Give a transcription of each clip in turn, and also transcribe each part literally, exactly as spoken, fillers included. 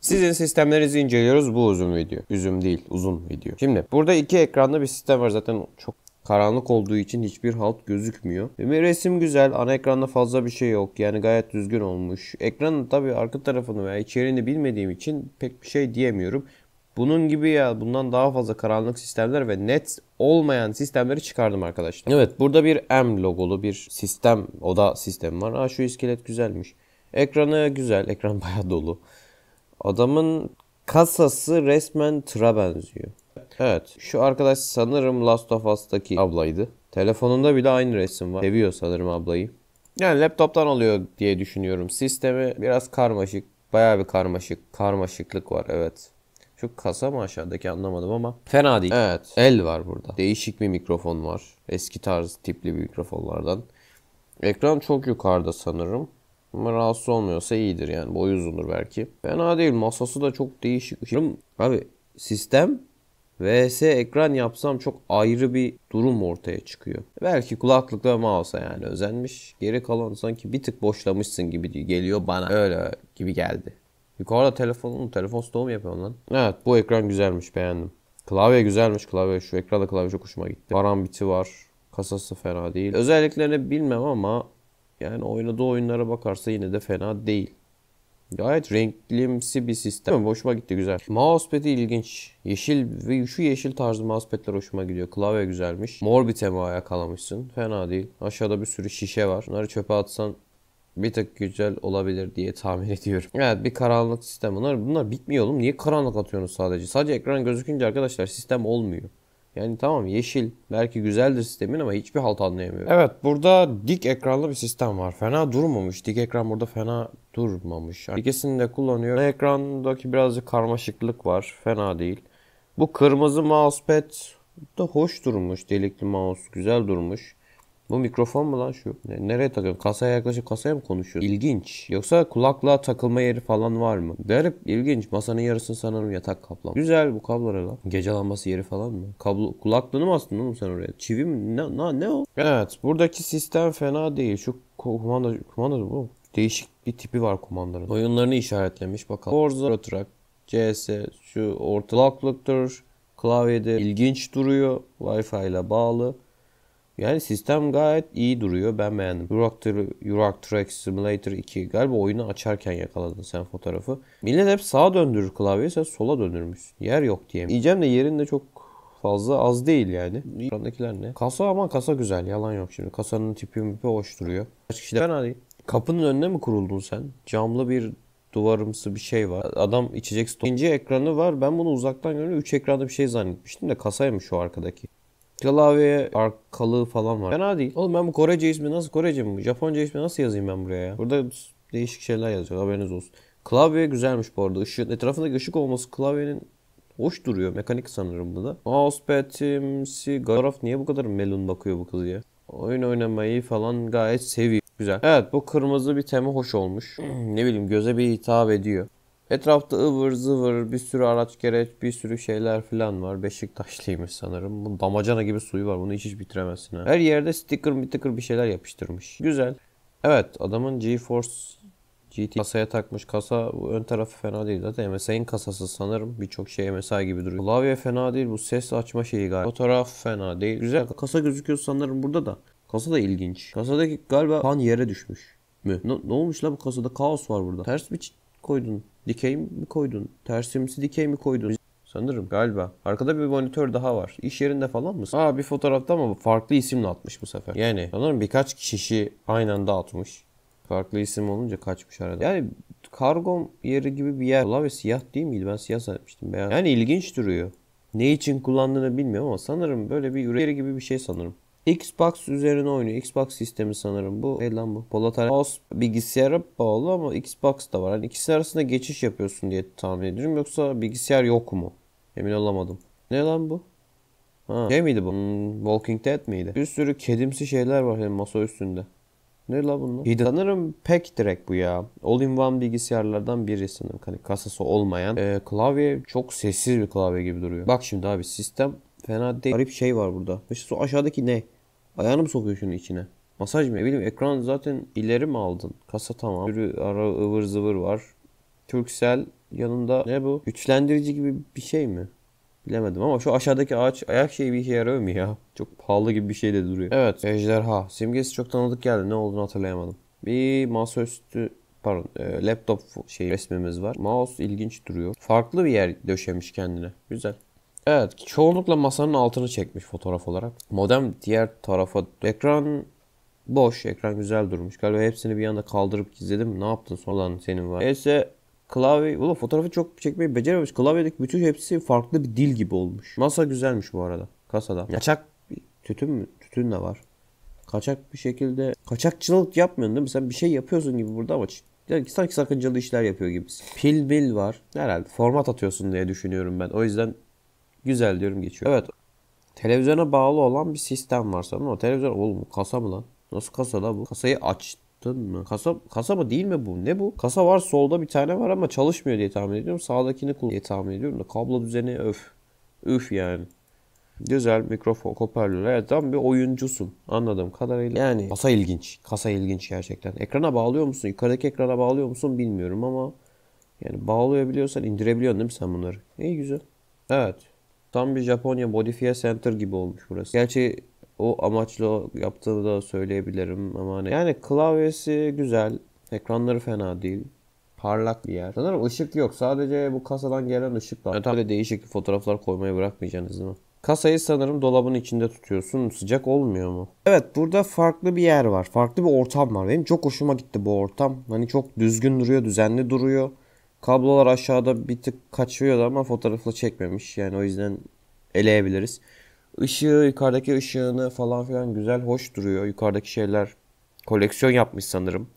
Sizin sistemlerinizi inceliyoruz, bu uzun video. Üzüm değil, uzun video. Şimdi burada iki ekranlı bir sistem var, zaten çok karanlık olduğu için hiçbir halt gözükmüyor. Bir resim güzel, ana ekranda fazla bir şey yok, yani gayet düzgün olmuş. Ekranın tabii arka tarafını veya içeriğini bilmediğim için pek bir şey diyemiyorum. Bunun gibi ya bundan daha fazla karanlık sistemler ve net olmayan sistemleri çıkardım arkadaşlar. Evet, burada bir M logolu bir sistem, oda sistemi var. Aa, şu iskelet güzelmiş. Ekranı güzel, ekran bayağı dolu. Adamın kasası resmen tıra benziyor. Evet, şu arkadaş sanırım Last of Us'taki ablaydı. Telefonunda bile aynı resim var. Seviyor sanırım ablayı. Yani laptoptan oluyor diye düşünüyorum. Sistemi biraz karmaşık. Bayağı bir karmaşık. Karmaşıklık var, evet. Şu kasa mı aşağıdaki, anlamadım ama fena değil. Evet, el var burada. Değişik bir mikrofon var. Eski tarz tipli bir mikrofonlardan. Ekran çok yukarıda sanırım. Ama rahatsız olmuyorsa iyidir yani. Boyu uzundur belki. Fena değil. Masası da çok değişik. Abi sistem vs ekran yapsam çok ayrı bir durum ortaya çıkıyor. Belki kulaklıkla ve mouse'a yani özenmiş. Geri kalan sanki bir tık boşlamışsın gibi geliyor bana. Öyle gibi geldi. Yukarıda telefonun telefon stoğu mu yapıyorum lan? Evet, bu ekran güzelmiş, beğendim. Klavye güzelmiş, klavye. Şu ekranda klavye çok hoşuma gitti. Karambiti var. Kasası fena değil. Özelliklerini bilmem ama yani oynadığı oyunlara bakarsa yine de fena değil. Gayet renklimsi bir sistem. Hoşuma gitti, güzel. Mousepad'i ilginç. Yeşil ve şu yeşil tarzı mousepad'ler hoşuma gidiyor. Klavye güzelmiş. Mor bir tema yakalamışsın. Fena değil. Aşağıda bir sürü şişe var. Bunları çöpe atsan bir tık güzel olabilir diye tahmin ediyorum. Evet, bir karanlık sistem. Bunlar, bunlar bitmiyor oğlum. Niye karanlık atıyorsunuz sadece? Sadece ekran gözükünce arkadaşlar sistem olmuyor. Yani tamam, yeşil belki güzeldir sistemin ama hiçbir halt anlayamıyorum. Evet, burada dik ekranlı bir sistem var. Fena durmamış. Dik ekran burada fena durmamış. İkisini de kullanıyor. Ekrandaki birazcık karmaşıklık var. Fena değil. Bu kırmızı mousepad da hoş durmuş. Delikli mouse güzel durmuş. Bu mikrofon mu lan şu? Nereye takıyorum? Kasaya yaklaşıp kasaya mı konuşuyor? İlginç. Yoksa kulaklığa takılma yeri falan var mı? Garip, ilginç. Masanın yarısını sanırım yatak kaplama. Güzel bu kabloları lan. Gece lambası yeri falan mı? Kablo, kulaklığını mı astın oğlum sen oraya? Çivi mi? Ne, ne, ne o? Evet, buradaki sistem fena değil. Şu kumanda, kumanda bu. Değişik bir tipi var kumandanın. Oyunlarını işaretlemiş bakalım. Forza Truck, C S, şu ortalıklıktır. Klavyede ilginç duruyor. Wi-Fi ile bağlı. Yani sistem gayet iyi duruyor. Ben beğendim. Euro Truck Simulator iki. Galiba oyunu açarken yakaladın sen fotoğrafı. Millet hep sağa döndürür klavyeyi, sen sola döndürmüşsün. Yer yok diye. Diyeceğim de yerin de çok fazla az değil yani. Ekrandakiler ne? Kasa, ama kasa güzel. Yalan yok şimdi. Kasanın tipi mipi hoş duruyor. Kaç kişi de fena değil. Kapının önüne mi kuruldun sen? Camlı bir duvarımsı bir şey var. Adam içecek stok. İkinci ekranı var. Ben bunu uzaktan görünce üç ekranlı bir şey zannetmiştim de kasaymış şu arkadaki. Klavye arkalığı falan var. Fena değil. Oğlum ben bu Korece ismi nasıl, Korece mi? Japonca ismi nasıl yazayım ben buraya ya? Burada değişik şeyler yazıyor, haberiniz olsun. Klavye güzelmiş bu arada. Işık, etrafındaki ışık olması klavyenin hoş duruyor. Mekanik sanırım bu da. Mousepad'imsi. Garaf niye bu kadar melun bakıyor bu kız ya? Oyun oynamayı falan gayet seviyor. Güzel. Evet, bu kırmızı bir tema hoş olmuş. Ne bileyim, göze bir hitap ediyor. Etrafta ıvır zıvır bir sürü araç gereç, bir sürü şeyler falan var. Beşiktaşlıymış sanırım. Bu damacana gibi suyu var. Bunu hiç hiç bitiremezsin ha. Her yerde sticker bir tıkır bir şeyler yapıştırmış. Güzel. Evet, adamın GeForce G T kasaya takmış. Kasa ön tarafı fena değil. Zaten M S I'nin kasası sanırım. Birçok şey M S I gibi duruyor. Klavye fena değil. Bu ses açma şeyi galiba. Fotoğraf fena değil. Güzel. Kasa gözüküyor sanırım burada da. Kasa da ilginç. Kasadaki galiba pan yere düşmüş mü? Ne, ne olmuş la bu kasada? Kaos var burada. Ters bir koydun. Dikey mi koydun? Tersimsi dikey mi koydun? Sanırım galiba. Arkada bir monitör daha var. İş yerinde falan mısın? Aa, bir fotoğrafta ama farklı isimle atmış bu sefer. Yani sanırım birkaç kişi aynı anda atmış. Farklı isim olunca kaçmış arada. Yani kargo yeri gibi bir yer. Klavye siyah değil miydi? Ben siyah zannetmiştim. Beyaz. Yani ilginç duruyor. Ne için kullandığını bilmiyorum ama sanırım böyle bir üre yeri gibi bir şey sanırım. Xbox üzerine oynuyor. Xbox sistemi sanırım bu. Ne lan bu? Polatari mouse bilgisayara bağlı ama Xbox da var. Hani ikisi arasında geçiş yapıyorsun diye tahmin ediyorum. Yoksa bilgisayar yok mu? Emin olamadım. Ne lan bu? Ha, şey miydi bu? Hmm, Walking Dead miydi? Bir sürü kedimsi şeyler var yani masa üstünde. Ne la bunlar? Hidden. Sanırım pek direkt bu ya. All-in-one bilgisayarlardan biri sanırım. Hani kasası olmayan. Ee, klavye çok sessiz bir klavye gibi duruyor. Bak şimdi abi, sistem fena değil. Garip şey var burada. İşte o aşağıdaki ne? Ayağını mı sokuyor şunun içine? Masaj mı? Ne bileyim, ekran zaten ileri mi aldın? Kasa tamam. Bir ara ıvır zıvır var. Turkcell yanında ne bu? Güçlendirici gibi bir şey mi? Bilemedim ama şu aşağıdaki ağaç ayak şeyi bir işe yarıyor mu ya? Çok pahalı gibi bir şey de duruyor. Evet, ejderha. Simgesi çok tanıdık geldi. Ne olduğunu hatırlayamadım. Bir masaüstü pardon e, laptop şey resmimiz var. Mouse ilginç duruyor. Farklı bir yer döşemiş kendine. Güzel. Evet, çoğunlukla masanın altını çekmiş fotoğraf olarak. Modem diğer tarafa. Ekran boş. Ekran güzel durmuş. Galiba hepsini bir anda kaldırıp gizledim. Ne yaptın sonra senin var. Neyse klavye. Ulan fotoğrafı çok çekmeyi becerememiş. Klavyedeki bütün hepsi farklı bir dil gibi olmuş. Masa güzelmiş bu arada. Kasada. Kaçak tütün mü? Tütün de var. Kaçak bir şekilde. Kaçakçılık yapmıyorsun değil mi? Sen bir şey yapıyorsun gibi burada ama yani sanki sakıncalı işler yapıyor gibisin. Pil mil var. Herhalde format atıyorsun diye düşünüyorum ben. O yüzden güzel diyorum geçiyor. Evet. Televizyona bağlı olan bir sistem var sanırım ama televizyon oğlum kasa mı lan? Nasıl kasa la bu? Kasayı açtın mı? Kasa kasa mı değil mi bu? Ne bu? Kasa var solda bir tane var ama çalışmıyor diye tahmin ediyorum. Sağdakini kullan diye tahmin ediyorum da kablo düzeni öf. Üf yani. Güzel mikrofon hoparlör. Evet tam bir oyuncusun anladığım kadarıyla. Yani kasa ilginç. Kasa ilginç gerçekten. Ekrana bağlıyor musun? Yukarıdaki ekrana bağlıyor musun bilmiyorum ama yani bağlayabiliyorsan indirebiliyorsun değil mi sen bunları? İyi güzel. Evet. Tam bir Japonya modifiye center gibi olmuş burası. Gerçi o amaçla yaptığını da söyleyebilirim ama hani yani klavyesi güzel. Ekranları fena değil. Parlak bir yer. Sanırım ışık yok. Sadece bu kasadan gelen ışık var. Yani tabii değişik fotoğraflar koymaya bırakmayacaksınız değil mi? Kasayı sanırım dolabın içinde tutuyorsun. Sıcak olmuyor mu? Evet burada farklı bir yer var. Farklı bir ortam var. Benim çok hoşuma gitti bu ortam. Hani çok düzgün duruyor, düzenli duruyor. Kablolar aşağıda bir tık kaçıyordu ama fotoğrafla çekmemiş. Yani o yüzden eleyebiliriz. Işığı, yukarıdaki ışığını falan filan güzel, hoş duruyor. Yukarıdaki şeyler koleksiyon yapmış sanırım.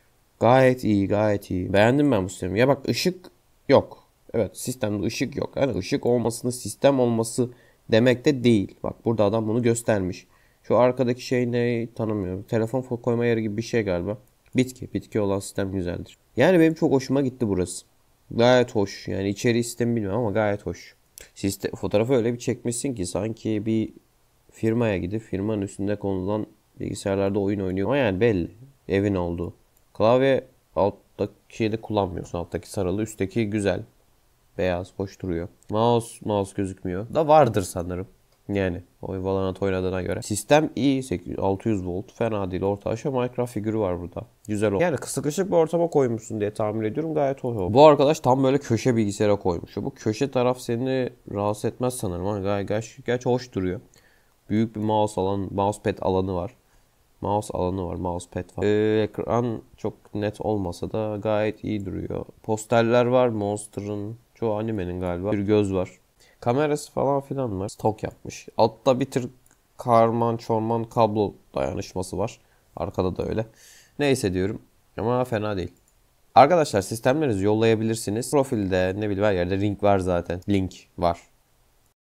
Gayet iyi, gayet iyi. Beğendim ben bu sistemi. Ya bak ışık yok. Evet sistemde ışık yok. Yani ışık olmasını sistem olması demek de değil. Bak burada adam bunu göstermiş. Şu arkadaki şey ne tanımıyorum. Telefon koyma yeri gibi bir şey galiba. Bitki. Bitki olan sistem güzeldir. Yani benim çok hoşuma gitti burası. Gayet hoş. Yani içeri sistemi bilmiyorum ama gayet hoş. Sistem, fotoğrafı öyle bir çekmişsin ki sanki bir firmaya gidip firmanın üstünde konulan bilgisayarlarda oyun oynuyor. Ama yani belli. Evin olduğu. Klavye alttaki de kullanmıyorsun. Alttaki sarılı. Üstteki güzel. Beyaz. Hoş duruyor. Mouse, mouse gözükmüyor. Da vardır sanırım. Yani o Valorant oynadığına göre. Sistem iyi. altı yüz volt. Fena değil. Orta aşağı Minecraft figürü var burada. Güzel oldu. Yani sıkışık bir ortama koymuşsun diye tahmin ediyorum. Gayet hoş oldu. Bu arkadaş tam böyle köşe bilgisayara koymuş. Bu köşe taraf seni rahatsız etmez sanırım. Ama gayet, gayet, gayet hoş duruyor. Büyük bir mouse alanı, mousepad alanı var. Mouse alanı var, mousepad var. Ee, ekran çok net olmasa da gayet iyi duruyor. Posterler var Monster'ın. Çoğu animenin galiba. Bir göz var. Kamerası falan filan var. Stok yapmış. Altta bir tür karman çorman kablo dayanışması var. Arkada da öyle. Neyse diyorum. Ama fena değil. Arkadaşlar sistemlerinizi yollayabilirsiniz. Profilde ne bileyim her yerde link var zaten. Link var.